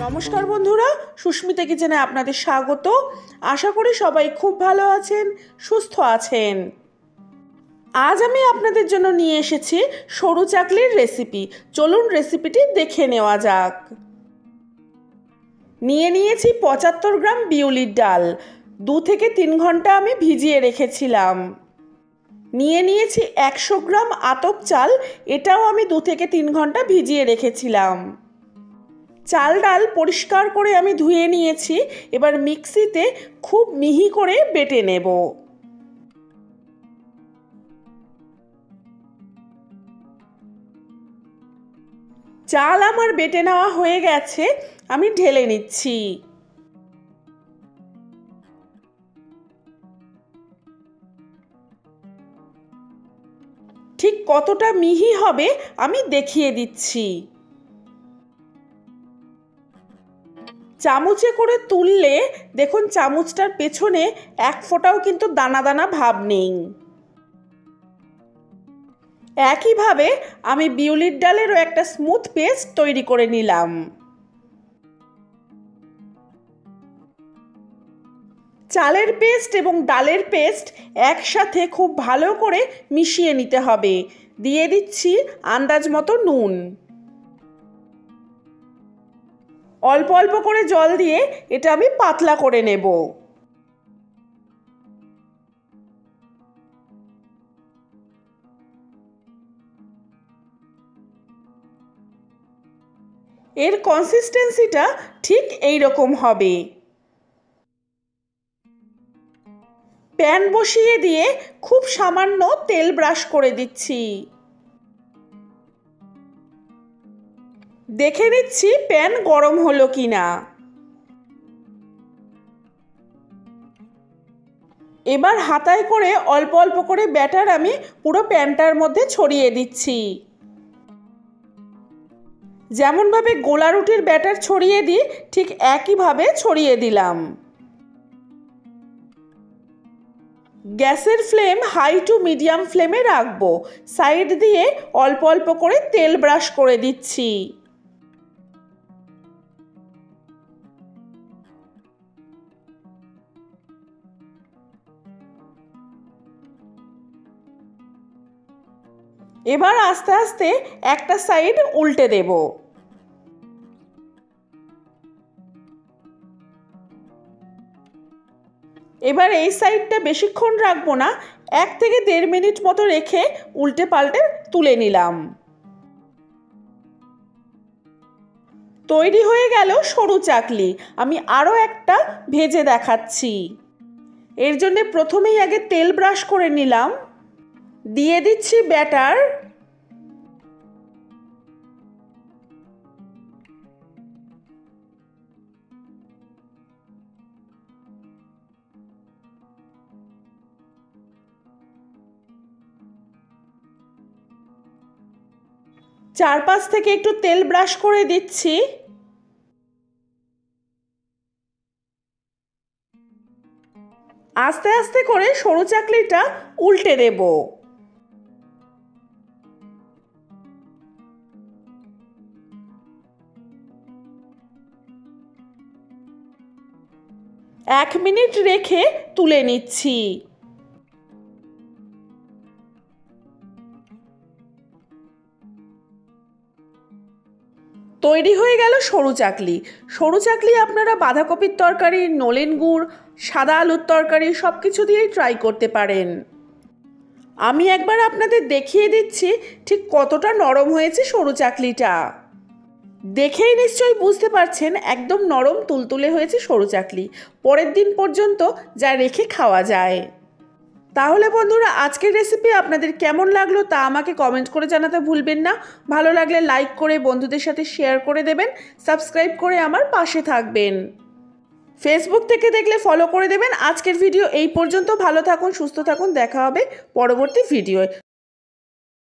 नमस्कार बंधुरा सुस्मिता किचेने आपनादेर स्वागत। आशा करी सबाई खूब भालो आछेन, सुस्थ आछेन। आज आमी आपनादेर जोन्नो निये एसेछि सरु चाकलिर रेसिपि। चलुन रेसिपिटी देखे नेওয়া যাক। निये नियेछि 75 ग्राम बिउलिर डाल, 2 থেকে 3 घंटा आमी भिजिए रेखेछिलाम। निये नियेछि 100 ग्राम आतप चाल, एटाओ आमी 2 থেকে 3 घंटा भिजिए रेखेछिलाम। चाल डाल परिष्कार करे आमी धुए नियेछि। एबार मिक्सिते खूब मिहि करे बेटे नेब। चाल आमार बेटे नेওয়া হয়ে গেছে, আমি ঢেলে নিচ্ছি। ঠিক কতটা মিহি হবে আমি দেখিয়ে দিচ্ছি। চামচে করে তুললে দেখুন চামচটার পেছনে এক ফোঁটাও কিন্তু দানা দানা ভাব নেই। একইভাবে আমি বিউলির ডালেরও একটা স্মুথ পেস্ট তৈরি করে নিলাম। চালের পেস্ট এবং ডালের পেস্ট একসাথে খুব ভালো করে মিশিয়ে নিতে হবে। দিয়ে দিচ্ছি আন্দাজ মতো নুন। অল্প অল্প করে জল দিয়ে এটা আমি পাতলা করে নেব। এর কনসিস্টেন্সিটা ঠিক এই রকম হবে। প্যান বসিয়ে দিয়ে খুব সামান্য তেল ব্রাশ করে দিচ্ছি। দেখে নিচ্ছি প্যান গরম হলো কিনা। এবার হাতায় করে অল্প অল্প করে ব্যাটার আমি পুরো প্যানটার মধ্যে ছড়িয়ে দিচ্ছি। যেমনভাবে গোলা রুটির ব্যাটার ছড়িয়ে দিই ঠিক একইভাবে ছড়িয়ে দিলাম। গ্যাসের ফ্লেম হাই টু মিডিয়াম ফ্লেমে রাখবো। সাইড দিয়ে অল্প অল্প করে তেল ব্রাশ করে দিচ্ছি। এবার আস্তে আস্তে একটা সাইড উল্টে দেব। এবার এই সাইডটা বেশিক্ষণ রাখবো না, 1 থেকে 1.5 মিনিট মতো রেখে উল্টে পাল্টে তুলে নিলাম। তৈরি হয়ে গেল সরু চাকলি। আমি আরও একটা ভেজে দেখাচ্ছি। এর জন্য প্রথমেই আগে তেল ব্রাশ করে নিলাম। দিয়ে দিচ্ছি ব্যাটার। চারপাশ থেকে একটু তেল ব্রাশ করে দিচ্ছি। আস্তে আস্তে করে সরু চাকলিটা উল্টে দেব। এক মিনিট রেখে তুলে নিচ্ছি। তৈরি হয়ে গেল সরু চাকলি। সরু চাকলি আপনারা বাঁধাকপির তরকারি, নলেন গুড়, সাদা আলুর তরকারি সব কিছু দিয়েই ট্রাই করতে পারেন। আমি একবার আপনাদের দেখিয়ে দিচ্ছি ঠিক কতটা নরম হয়েছে সরু চাকলিটা। দেখেই নিশ্চয়ই বুঝতে পারছেন একদম নরম তুলতুলে হয়েছে সরু চাকলি। পরের দিন পর্যন্ত যা রেখে খাওয়া যায়। তাহলে বন্ধুরা আজকের রেসিপি আপনাদের কেমন লাগলো তা আমাকে কমেন্ট করে জানাতে ভুলবেন না। ভালো লাগলে লাইক করে বন্ধুদের সাথে শেয়ার করে দেবেন। সাবস্ক্রাইব করে আমার পাশে থাকবেন। ফেসবুক থেকে দেখলে ফলো করে দেবেন। আজকের ভিডিও এই পর্যন্ত। ভালো থাকুন, সুস্থ থাকুন। দেখা হবে পরবর্তী ভিডিওয়।